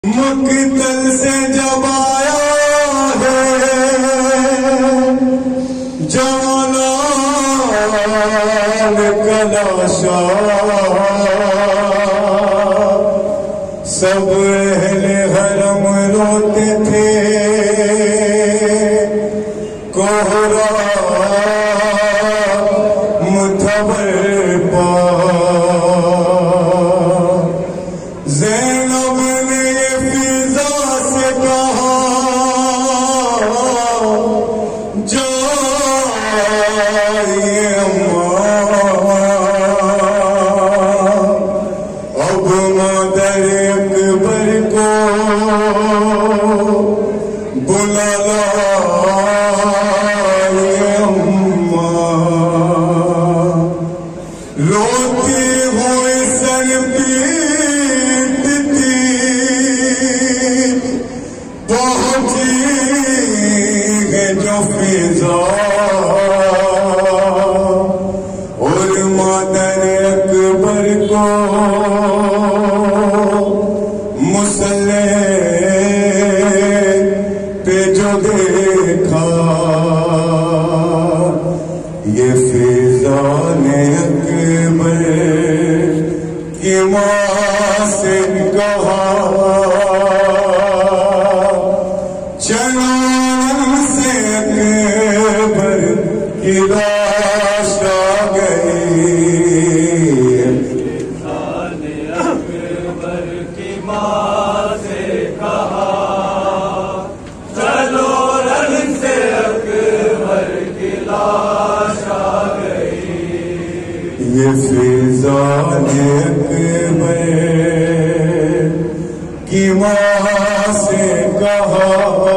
مقتل سے جب آیا ہے جوانان کا لاشا، سب اہل حرم روتے تھے کوہرا متبر پا۔ زینب نے یہ فضا سے کہا جائیے اب مادر اکبر کو بلا لائیے روتی ہوئی سر پیٹتی پہنچی ہے جو فضا، اور مادر اکبر کو مسلح پہ جو دیکھا، یہ فضا نے اکبر کی ماں سے کہا چلو سے اکبر کی لاش آ گئی۔ فضا نے اکبر کی ماں سے کہا چلو رن سے اکبر کی لاش آ گئی۔ یہ فضا نے اکبر کی ماں سے کہا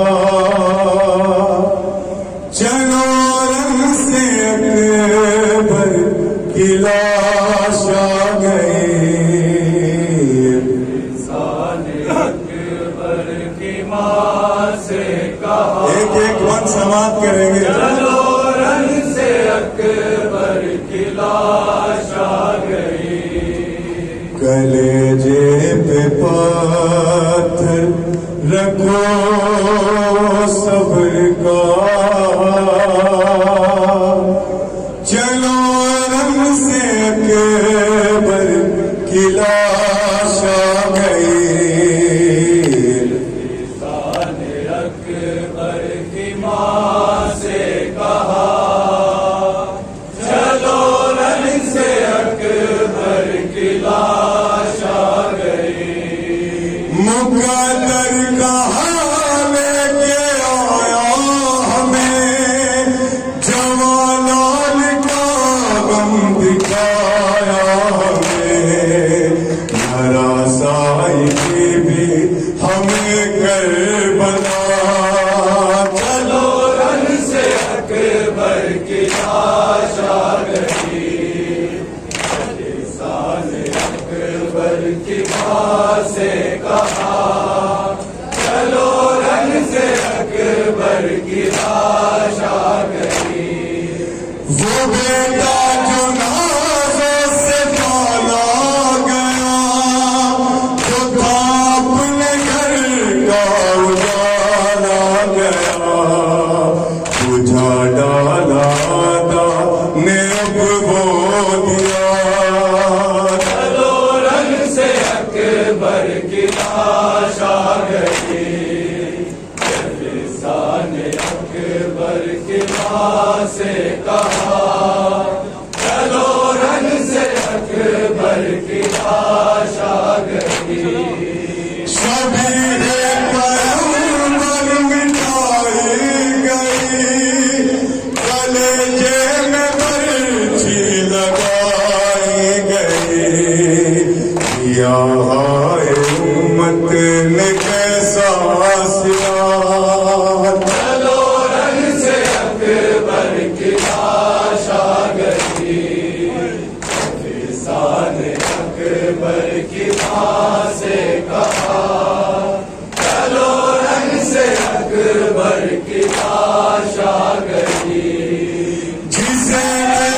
چلو رن سے اکبر کی لاش آ گئی۔ فضا نے اکبر کی ماں سے کہا، ایک ایک من سماعت کریں گے، چلو رن سے اکبر کی لاش آ گئی۔ کلیجے پہ پاتھر رکھو صبر کا، چلو رن سے اکبر کی لاش آ گئی۔ فضا نے اکبر کی ماں سے کہا چلو رن سے اکبر کی لاش آ گئی۔ مقدر کا حال کے آیا ہمیں، جوانان کا غم دکھایا ہمیں، ہراسائی کی بھی ہمیں کربلا، چلو رن سے اکبر کی لاش آ گئی۔ فضا نے اکبر کی ماں سے کہا چلو رن سے اکبر کی لاش آ گئی۔ وہ بیٹا جو نازوں سے پالا گیا، جو تھا اپنے گھر کا اجالا گیا، بجھا ڈالا تھا نے اب وہ دیا، چلو رن سے اکبر کی لاش آ گئی۔ فضا نے اکبر کی ماں سے کہا چلو رن سے اکبر کی لاش آ گئی۔ شبیر پیغمبر مٹائی گئی، کلیجے میں برچھی لگائی گئی، یا ہائے امت نے کیسا سیاہ، چلو رن سے اکبر کی لاش آ گئی۔ فضا نے اکبر کی ماں سے کہا چلو رن سے اکبر کی لاش آ گئی۔ جسے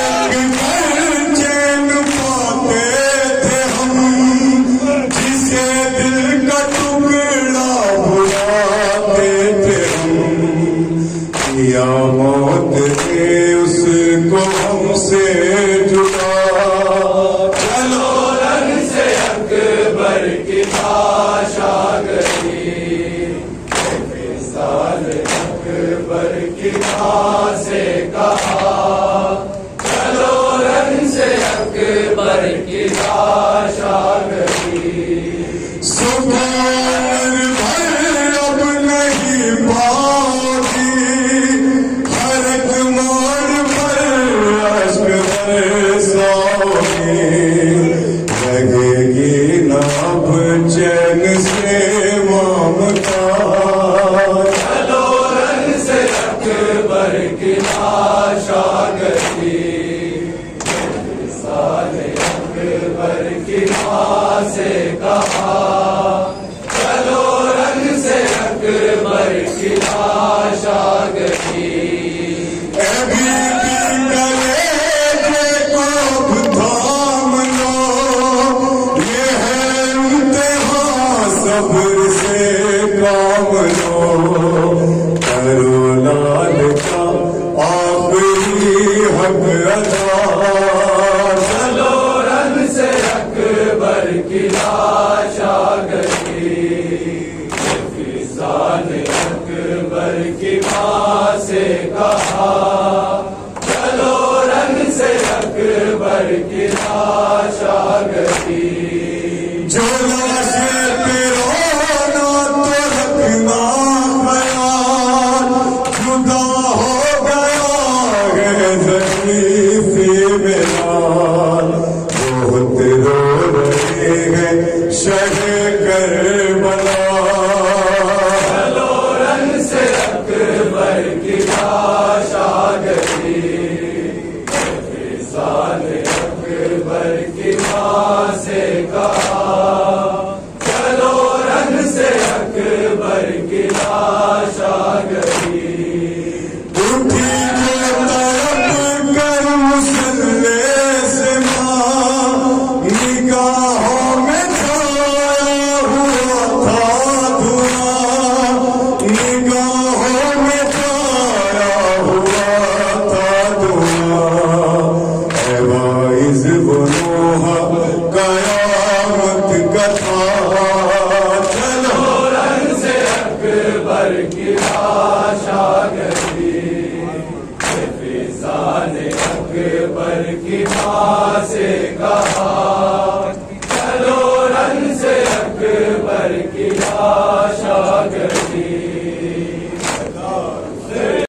چین پاتے تھے ہم، جسے دل کا ٹکڑا اکبر کی لاش آ گئی. صبر سے کام لو کرو لال کا آخری حق ادا. چلو رن سے اکبر کی لاش آ گئی. فضا نے